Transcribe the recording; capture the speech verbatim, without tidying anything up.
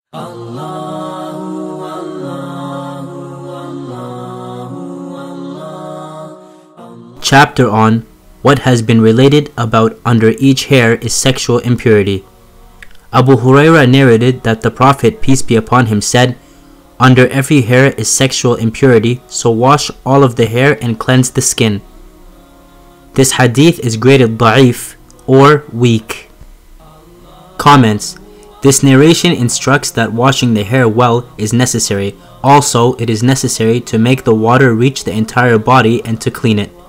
Allahu, Allahu, Allahu, Allah. Chapter on what has been related about under each hair is sexual impurity. Abu Hurairah narrated that the Prophet, peace be upon him, said, "Under every hair is sexual impurity, so wash all of the hair and cleanse the skin." This hadith is graded da'if or weak. Comments. This narration instructs that washing the hair well is necessary. Also, it is necessary to make the water reach the entire body and to clean it.